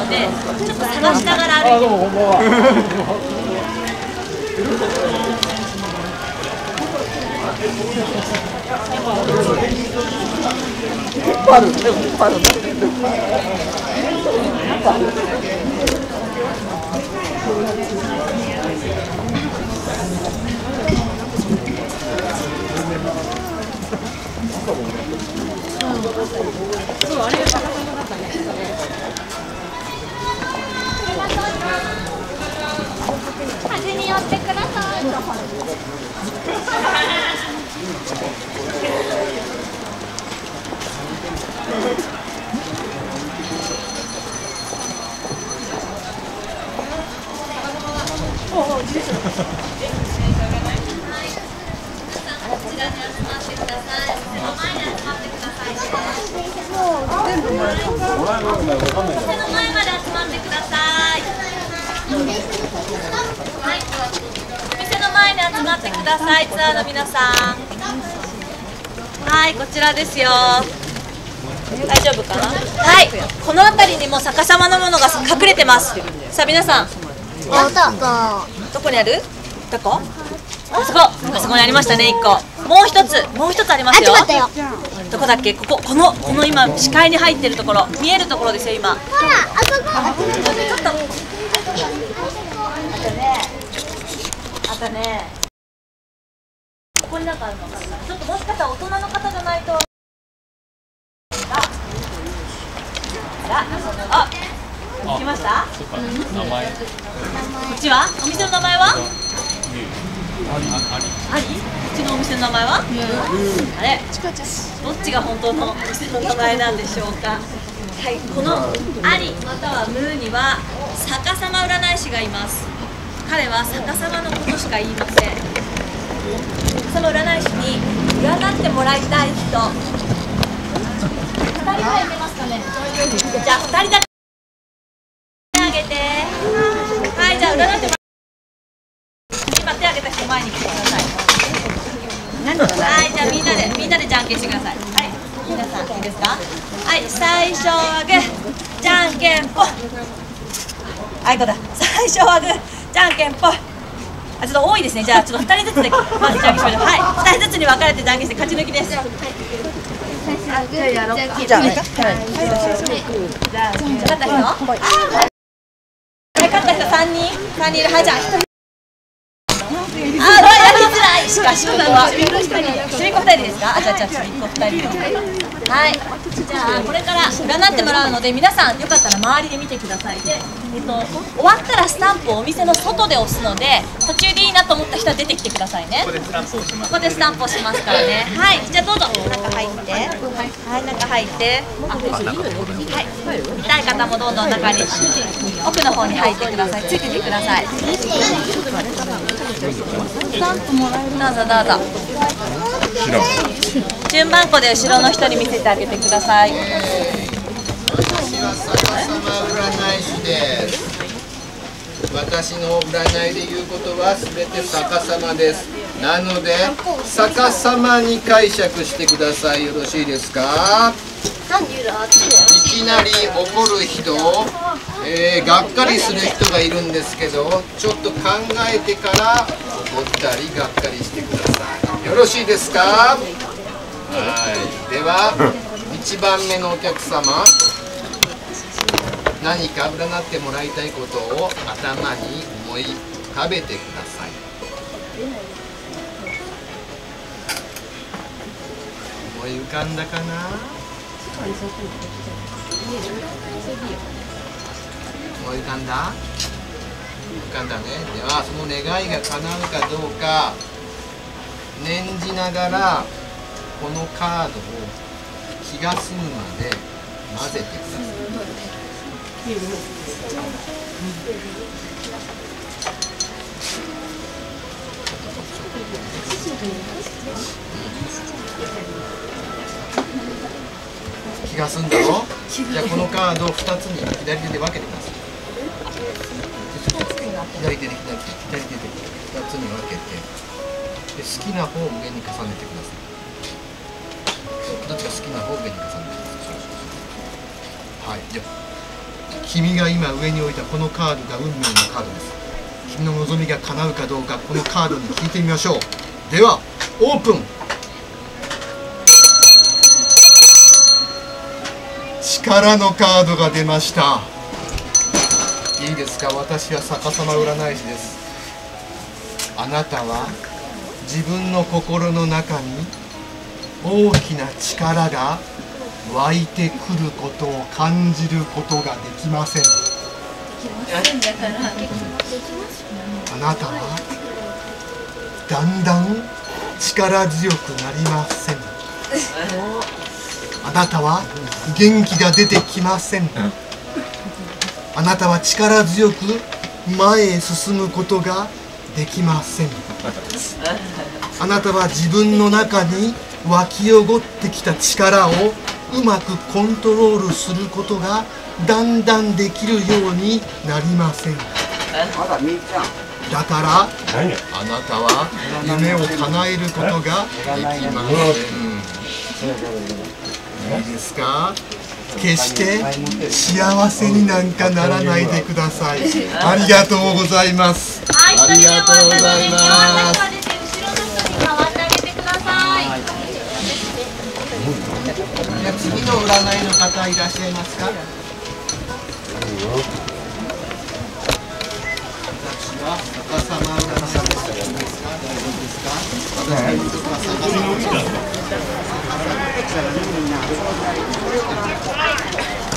で、ちょっと探しながら歩いてます。 端に寄ってください。こちらに集まってください。お店の前に集まってください。お店の前まで集まってください。はい。お店の前に集まってください。ツアーの皆さん。はい、こちらですよ。大丈夫かな。はい、この辺りにも逆さまのものが隠れてます。さあ皆さん、どこにある？どこ？あそこにありましたね、1個。もう一つありますよ。どこだっけ？この今視界に入ってるところ、見えるところですよ今。ほら、あそこ。ちょっと。あとね。ここになんかあるのかな。ちょっともしかしたら大人の方じゃないと。来ました？名前。こっちは？お店の名前は？あり？こっちのお店の名前は？あれ？どっちが本当のお店の名前なんでしょうか。はい、このありまたはムーには逆さま占い師がいます。彼は逆さまのことしか言いません。その占い師に占ってもらいたい人。2人はいけますかね。じゃあ2人だけあげて。はい、じゃあ占ってもら今手挙げた人前に来てください。はい、じゃあみんなでじゃんけんしてください。はい、皆さんいいですか。はい、最初はグー、じゃんけんぽん。はい、どうだ。最初はグー、じゃんけんぽん。あ、ちょっと多いですね。じゃあちょっと2人ずつでまずじゃんけんしましょう。はい、2人ずつに分かれてじゃんけんして勝ち抜きです。じゃあやろう。じゃあ勝った人？勝った人3人いる。はい、じゃあ1人。やりづらい。しかしここはちびっこ2人ですか。あ、じゃあちびっこ2人。はい、じゃあこれから占ってもらうので皆さんよかったら周りで見てください。で、終わったらスタンプをお店の外で押すので途中でいいなと思った人は出てきてくださいね。ここでスタンプをしますからね。はい、じゃあどうぞ中入って。はい、中入って。はい、見たい方もどんどん中に奥の方に入ってください。ついててください。どうぞどうぞ。順番こで後ろの人に見せてあげてください。 私は逆さま占い師です。私の占いで言うことは全て逆さまです。なので逆さまに解釈してください。よろしいですか。いきなり怒る人、がっかりする人がいるんですけど、ちょっと考えてから怒ったりがっかりしてください。よろしいですか。はい、では1番目のお客様、何か占ってもらいたいことを頭に思い浮かべてください。思い浮かんだかな。思い浮かんだ？浮かんだね。ではその願いが叶うかどうか念じながらこのカードを気が済むまで混ぜてください。気が済んだろ。じゃあこのカードを2つに左手で分けてください。左手で2つに分けて、で好きな方を上に重ねてください。どっちが好きな方を上に重ねてください。はい、では君が今上に置いたこのカードが運命のカードです。君の望みが叶うかどうか、このカードに聞いてみましょう。ではオープン。力のカードが出ました。いいですか、私は逆さま占い師です。あなたは自分の心の中に大きな力が湧いてくることを感じることができません。あなたはだんだん力強くなりません。あなたは元気が出てきません。あなたは力強く前へ進むことができません。あなたは自分の中に湧き起こってきた力をうまくコントロールすることがだんだんできるようになりません。だからあなたは夢を叶えることができません。いいですか？決して幸せになんかならないでください。ありがとうございます。 はい、 ありがとうございます。 後ろの人に代わってあげてください。 次の占いの方いらっしゃいますか？私は逆さま占いです。いいですか？大丈夫ですか？私が言うことは逆さま占い。